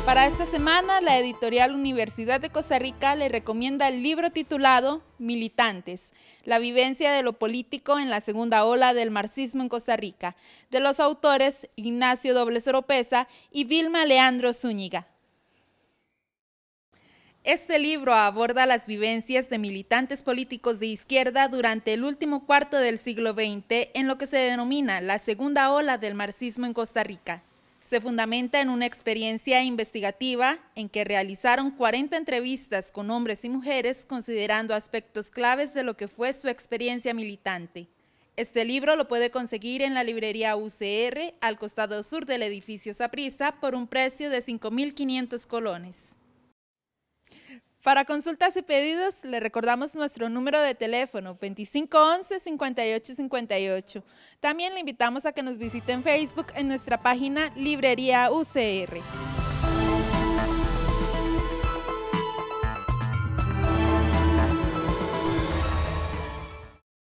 Para esta semana, la editorial Universidad de Costa Rica le recomienda el libro titulado Militantes, la vivencia de lo político en la segunda ola del marxismo en Costa Rica, de los autores Ignacio Dobles Oropeza y Vilma Leandro Zúñiga. Este libro aborda las vivencias de militantes políticos de izquierda durante el último cuarto del siglo XX en lo que se denomina la segunda ola del marxismo en Costa Rica. Se fundamenta en una experiencia investigativa en que realizaron 40 entrevistas con hombres y mujeres considerando aspectos claves de lo que fue su experiencia militante. Este libro lo puede conseguir en la librería UCR al costado sur del edificio Saprissa por un precio de 5.500 colones. Para consultas y pedidos, le recordamos nuestro número de teléfono 2511-5858. También le invitamos a que nos visite en Facebook en nuestra página Librería UCR.